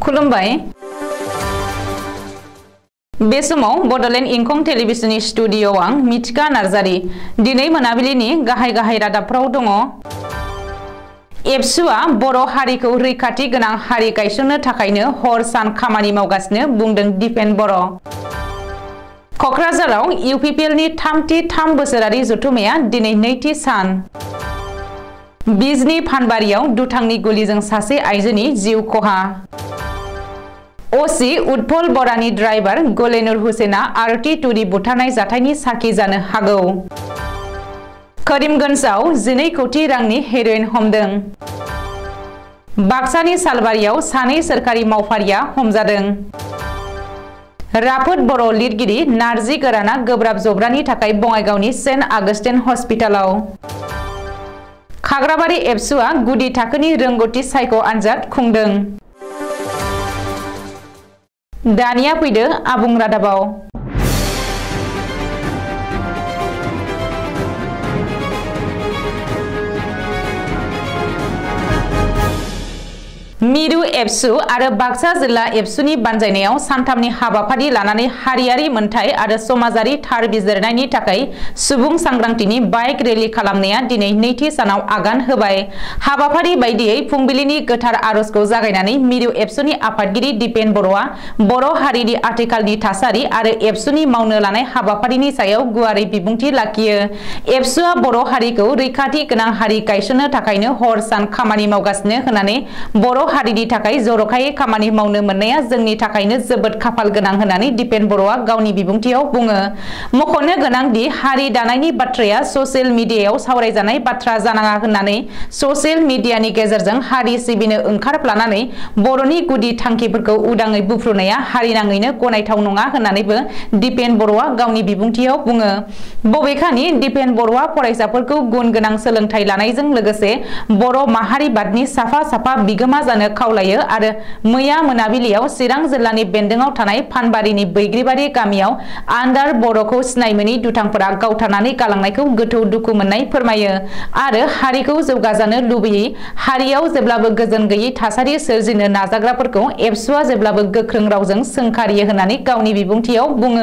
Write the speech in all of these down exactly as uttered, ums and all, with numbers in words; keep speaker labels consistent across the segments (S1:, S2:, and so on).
S1: खुलुमबाय बे समाव बडलेण्ड इंखं टेलिभिजननि स्टुडियोआव आं मिथिका नार्जारी दिनै मोनाबिलिनि गाहाय गाहाय रादाबफ्राव दङ। एबसुआ बर' हारिखौ रैखाथि गोनां हारि गायसननो थाखायनो हर सान खामानि मावगासिनो बुंदों दिपेन बर'। कक्राझाराव इउपिपिएलनि थामथि थाम बोसोरारि जथुमाया दिनै नैथि सान। बिजनी फानबारियाव दुथांनि गुलिजों सासे आइजोनि जिउ खहा। ओसी उत्पल बरानि ड्राइभार गलेनुर हुसेना आरटी टुरी बुथारनाय जाथायनि साखी जानो हागौ। करीमगंजआव जिनै कोटी रांनि हेर'इन हमदों। बाक्सानि सालबारियाव सानै सोरखारि मावफारिया हमजादों। राफोद बर' लिरगिरि नारजि गोराना गोब्राब जब्रानि थाखाय बङाइगावनि सेन्ट आगस्टिन हस्पिटालाव। खाग्राबारि एबसुआ गुदि थाखोनि रोंगौथि सायख' आनजाद खुंदों। दानिया फैदो आबुं रादाबाव। मिरु एबसु आरो बाक्सा जिल्ला एबसुनि बानजायनायाव सानथामनि हाबाफारि लानानै हारियारि मोनथाय आरो समाजारि थार बिजिरनायनि थाखाय सुबुं सांग्रांथिनि बाइक रेलि खालामनाया दिनै नैथि सानाव आगान होबाय। हाबाफारि बायदियै फुंबिलिनि गोथार आरजखौ जागायनानै मिरु एबसुनि आफादगिरि दिपेन बर'आ बर' हारिनि आथिखालनि थासारि आरो एबसुनि मावनो लानाय हाबाफारिनि सायाव गुवारै बिबुंथि लाखियो। एबसुआ बर' हारिखौ रैखाथि गोनां हारि गायसननो थाखायनो हर सान खामानि मावगासिनो होननानै बर' हारिनि थाखाय जर'खायै खामानि मावनो मोननाया जोंनि थाखायनो जोबोद खाफाल गोनां होननानै दिपेन बर'आ गावनि बिबुंथियाव बुङो। मख'नो गोनां दि हारि दानायनि बाथ्राया ससियेल मिडियायाव सावरायजानाय बाथ्रा जानाङा होननानै ससियेल मिडियानि गेजेरजों हारि सिबिनो ओंखारफ्लानानै बर'नि गुदि थांखिफोरखौ उदाङै बुफ्रुनाया हारिनाङैनो गनायथाव नङा होननानैबो दिपेन बर'आ गावनि बिबुंथियाव बुङो। बबेखानि दिपेन बर'आ फरायसाफोरखौ गुन गोनां सोलोंथाइ लानायजों लोगोसे बर' माहारिबादनि साफा साफा बिगोमा जानो खावलायो आरो मैया मोनाबिलियाव चिरां जिल्लानि बेन्दोंआव थानाय फानबारिनि बैग्रिबारि गामियाव आन्दार बर'खौ सिनायमोनि दुथांफोरा गावथारनानै गालांनायखौ गोथौ दुखु मोननाय फोरमायो आरो हारिखौ जौगाजानो लुबैयै हारियाव जेब्लाबो गोजोन गैयै थासारि सोरजिनो नाजाग्राफोरखौ एबसुआ जेब्लाबो गोख्रों रावजों सोंखारियो होननानै गावनि बिबुंथियाव बुङो।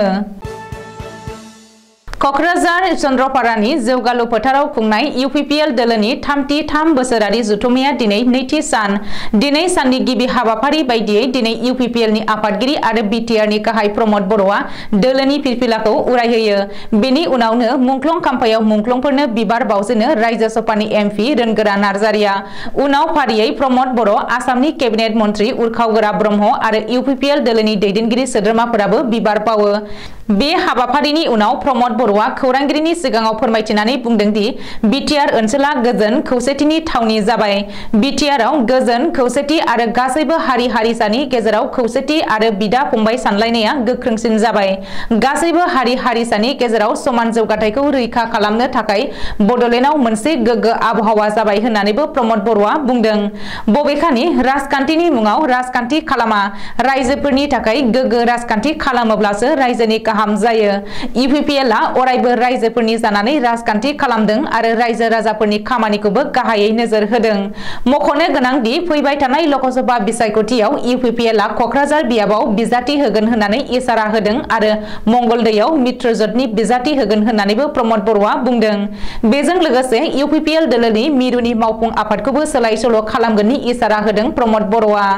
S1: कक्राझार चन्द्रपारानि जौगालु फोथाराव खुंनाय इउपिपिएल दोलोनि थामथि थाम बोसोरारि जथुमाया दिनै नैथि सान। दिनै साननि गिबि हाबाफारि बायदियै दिनै इउपिपिएलनि आफादगिरि आरो बिटिआरनि गाहाय प्रमद बर'आ दोलोनि फिरफिलाखौ उरायहोयो। बेनि उनावनो मुंख्लं खाम्फायाव मुंख्लंफोरनो बिबार बावजेनो रायजो सभानि एमपि रोनगोरा नार्जारिया। उनाव फारियै प्रमद बर', आसामनि केबिनेट मन्त्रि उर्खावगोरा ब्रह्म आरो इउपिपिएल दोलोनि दैदेनगिरि सोद्रोमाफोराबो बिबार बावो। बे हाबाफारिनि उनाव प्रमद बर'आ खौरांगिरिनि सिगाङाव फोरमायथिनानै बुंदों दि बिटिआर ओनसोला गोजोन खौसेथिनि थावनि जाबाय। बिटिआरआव गोजोन खौसेथि आरो गासैबो हारि हारिसानि गेजेराव खौसेथि आरो बिदा फंबाय सानलायनाया गोख्रोंसिन जाबाय। गासैबो हारि हारिसानि गेजेराव समान जौगाथायखौ रैखा खालामनो थाखाय बडलेण्डआव मोनसे गोग्गो आबहावा जाबाय होननानैबो प्रमद बर'आ बुंदों। बबेखानि राजखान्थिनि मुङाव राजखान्थि खालामा, रायजोफोरनि थाखाय गोग्गो राजखान्थि खालामोब्लासो रायजोनि गाहाम जायो। इउपिपिएलआ अरायबो रायजोफोरनि जानानै राजखान्थि खालामदों आरो रायजो राजाफोरनि खामानिखौबो गाहायै नोजोर होदों। मख'नो गोनां दि फैबाय थानाय लकसभा बिसायख'थियाव इउपिपिएलआ कक्राझार बियाबाव बिजाथि होगोन होननानै इसारा होदों आरो मंगलदैयाव मित्रजोटनि बिजाथि होगोन होननानैबो प्रमद बर'आ बुंदों। बेजों लोगोसे इउपिपिएल दोलोनि मिरुनि मावफुं आफादखौबो सोलाय सोल' खालामगोननि इसारा होदों प्रमद बर'आ।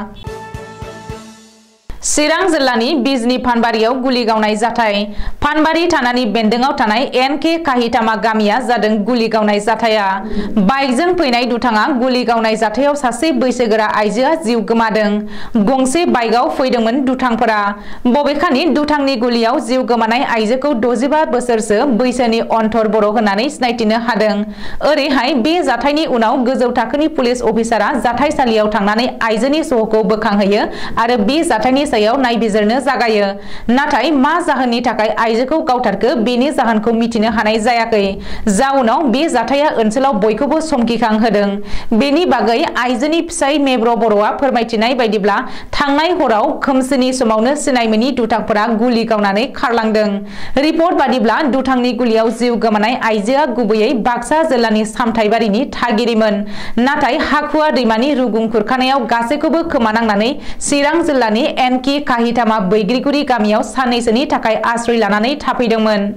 S1: चिरां जिल्लानि बिजनी फानबारियाव गुलि गावनाय जाथाय। फानबारि थानानि बेन्दोंआव थानाय एन के काहितामा गामिया जादों गुलि गावनाय जाथाया। बाइकजों फैनाय दुथाङा गुलि गावनाय जाथायाव सासे बैसोगोरा आइजोआ जिउ गोमादों। गंसे बाइकआव फैदोंमोन दुथांफोरा। बबेखानि दुथांनि गुलियाव जिउ गोमानाय आइजोखौ द'जिबा बोसोरसो बैसोनि अन्थर बर' होननानै सिनायथिनो हादों। ओरैहाय बे जाथायनि उनाव गोजौ थाखोनि पुलिस अफिसारा जाथायसालियाव थांनानै आइजोनि सह'खौ बोखांहोयो आरो बे जाथायनि सायाव नायबिजिरनो जागायो। नाथाय मा जाहोननि थाखाय आइजोखौ गावथारखो बेनि जाहोनखौ मिथिनो हानाय जायाखै। जाउनाव बे जाथाया ओनसोलाव बयखौबो समखिखां होदों। बेनि बागै आइजोनि फिसाय मेब्र बर'आ फोरमायथिनाय बायदिब्ला थांनाय हराव खोमसिनि समावनो सिनायमोनि दुथांफोरा गुलि गावनानै खारलांदों। रिपर्ट बादिब्ला दुथांनि गुलियाव जिउ गोमानाय आइजोआ गुबैयै बाक्सा जिल्लानि सामथाइबारिनि थागिरिमोन। नाथाय हाखुवा दैमानि रुगुं खुरखानायाव गासैखौबो खोमानांनानै चिरां जिल्लानि एनकि काहिथामा बैग्रिगुरि गामियाव साननैसोनि थाखाय आश्रय लानानै थाफैदोंमोन।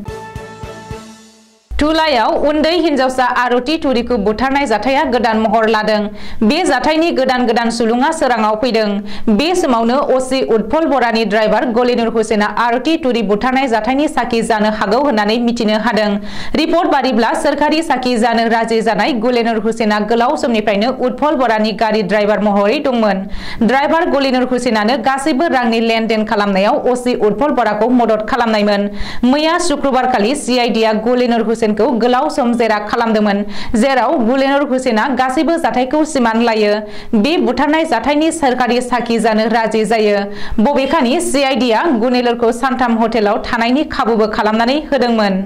S1: तुलायाव उन्दै हिनजावसा आरती तुरिखौ बुथारनाय जाथाया गोदान महर लादों। बे जाथायनि गोदान गोदान सुलुङा सोराङाव फैदों। बे समावनो असि उत्पल बरानि ड्राइभार गलिनुर हुसेना आरती तुरि बुथारनाय जाथायनि साखि जानो हागौ होननानै मिथिनो हादों। रिपर्ट बादिब्ला सोरखारि साखि जानो राजि जानाय गलिनुर हुसेना गोलाव समनिफ्रायनो उत्पल बरानि गारि ड्राइभार महरै दंमोन। ड्राइभार गलिनुर हुसेनानो गासैबो रांनि लेनदेन खालामनायाव असि उत्पल बराखौ मदद खालामनायमोन। मैया शुक्रबारखालि सिआइडिआ गलिनुर हुसेन खौ गोलाव सम जेरा खालामदोंमोन, जेराव गलिनुर हुसेना गासैबो जाथायखौ सिमान लायो। बे बुथारनाय जाथायनि सोरखारि साखि जानो राजि जायो। बबेखानि सिआइडिआ गलिनुरखौ सानथाम हटेलाव थानायनि खाबुबो खालामनानै होदोंमोन।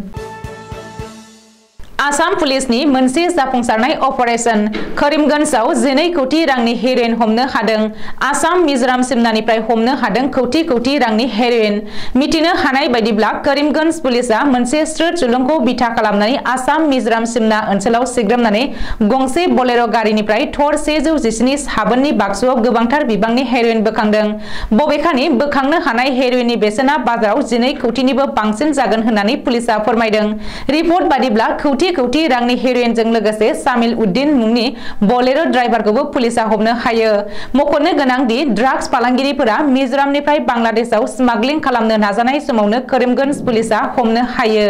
S1: आसाम पुलिसनि मोनसे जाफुंसारनाय अपारेशन करीमगंजआव जिनै कौटि रांनि हेर'इन हमनो हादों। आसाम मिजोराम सिमनानिफ्राय हमनो हादों कौटि कौटि रांनि हेर'इन। मिथिनो हानाय बायदिब्ला करीमगंज पुलिसआ मोनसे स्रोत सुलुंखौ बिथा खालामनानै आसाम मिजोराम सिमना ओनसोलाव सिग्रोमनानै गंसे बोलेर' गारिनिफ्राय थर सेजौ जिस्नि साबोननि बाक्सुआव गोबांथार बिबांनि हेर'इन बोखांदों। बबेखानि बोखांनो हानाय हेर'इननि बेसेना बाजाराव जिनै कौटिनिबो बांसिन जागोन होननानै पुलिसआ फोरमायदों। रिपर्ट बादिब्ला कौटि कौटि रांनि हेर'इनजों लोगोसे सामिल उद्दिन मुंनि बोलेर' ड्राइभारखौबो पुलिसआ हमनो हायो। मख'नो गोनां दि ड्राग्स फालांगिरिफोरा मिजोरामनिफ्राय बांलादेशआव स्मागलिं खालामनो नाजानाय समावनो करीमगंज पुलिसआ हमनो हायो।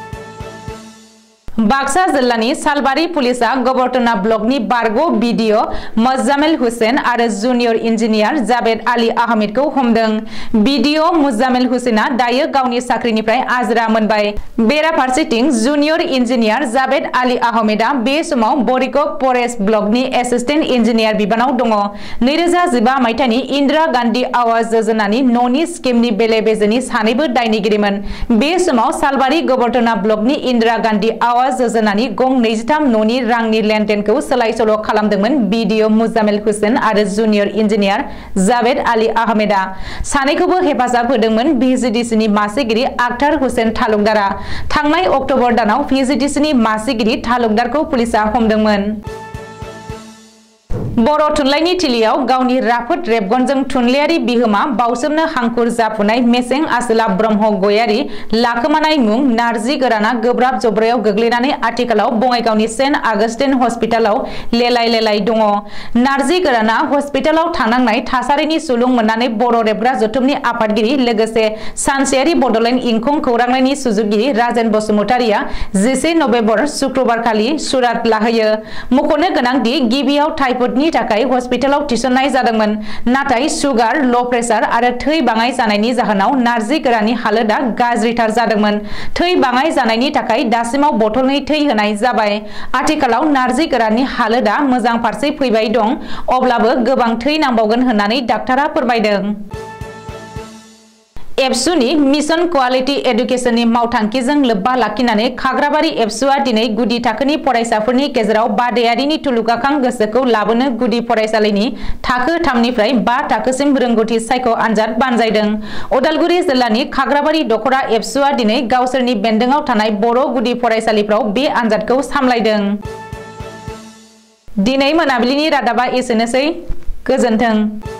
S1: बाक्सा जिल्लानि सालबारि पुलिसआ गबरटना ब्लकनि बारग' बिडिअ मोज्जामेल हुसेन आरो जुनियर इन्जिनियार जावेद आली आहमेदखौ हमदों। बिडिअ मुज्जामेल हुसेना दायो गावनि साख्रिनिफ्राय आजिरा मोनबाय। बेराफारसेथिं जुनियर इन्जिनियार जावेद आली आहमेदा बे समाव बरिकक फरेस्ट ब्लकनि एसिस्टेन्ट इन्जिनियार बिबानाव दङ। नैरोजा जिबा मायथाइनि इन्दिरा गान्धी आवास योजनानि न'नि स्किमनि बेले बेजेनि सानैबो दायनिगिरिमोन। बे समाव सालबारि गबरटना ब्लकनि इन्दिरा गान्धी आवास योजनानि गं नैजिथाम न'नि रांनि लेनदेनखौ सोलाय सोल' खालामदोंमोन बिडिअ मुज्जामेल हुसेन आरो जुनियर इन्जिनियार जावेद आली आहमेदा। सानैखौबो हेफाजाब होदोंमोन भिजिडिसिनि मासिगिरि आखतार हुसेन तालुकदारा। थांनाय अक्ट'बर दानाव भिजिडिसिनि मासिगिरि तालुकदारखौ पुलिसआ हमदोंमोन। बर' थुनलाइनि थिलियाव गावनि राफोद रेबगनजों थुनलाइयारि बिहोमा बाउसोमनो हांखुर जाफुनाय मेसें आसोला ब्रह्म गयारि लाखोमानाय मुं नारजि गोराना गोब्राब जब्रायाव गोग्लैनानै आथिखालाव बङाइगावनि सेन्ट आगस्टिन हस्पिटालाव लेलाय लेलाय दङ। नारजि गोराना हस्पिटालाव थानांनाय थासारिनि सुलुं मोननानै बर' रेबग्रा जथुमनि आफादगिरि लोगोसे सानसेयारि बड'लेण्ड इंखं खौरांनायनि सुजुगिरि राजेन बसुमतारिया जिसे नभेम्बर शुक्रबारखालि सुरात लाहैयो। मख'नो गोनांदि गिबियाव टाइफयडनि थाखाय हस्पिटालाव थिसननाय जादोंमोन, नाथाय सुगार, ल' प्रेसार आरो थै बाङाय जानायनि जाहोनाव नारजि गोराननि हालोदा गाज्रिथार जादोंमोन। थै बाङाय जानायनि थाखाय दासिमाव बथलनै थै होनाय जाबाय। आथिखालाव नारजि गोराननि हालोदा मोजां फारसे फैबाय दं, अब्लाबो गोबां थै नांबावगोन होननानै डाक्टारा फोरमायदों। एबसुनि मिशन क्वालिटी एडुकेशननि मावथांखिजों लोब्बा लाखिनानै खाग्राबारि एबसुआ दिनै गुदि थाखोनि फरायसाफोरनि गेजेराव बादायारिनि थुलुंगाखां गोसोखौ लाबोनो गुदि फरायसालिनि थाखो थामनिफ्राय बा थाखोसिम रोंगौथि सायख' आनजाद बानजायदों। उदालगुरि जिल्लानि खाग्राबारि दख'रा एबसुआ दिनै गावसोरनि बेन्दोङाव थानाय बर' गुदि फरायसालिफ्राव बे आनजादखौ सामलायदों। दिनै मोनाबिलिनि रादाबा एसेनोसै। गोजोन्थों।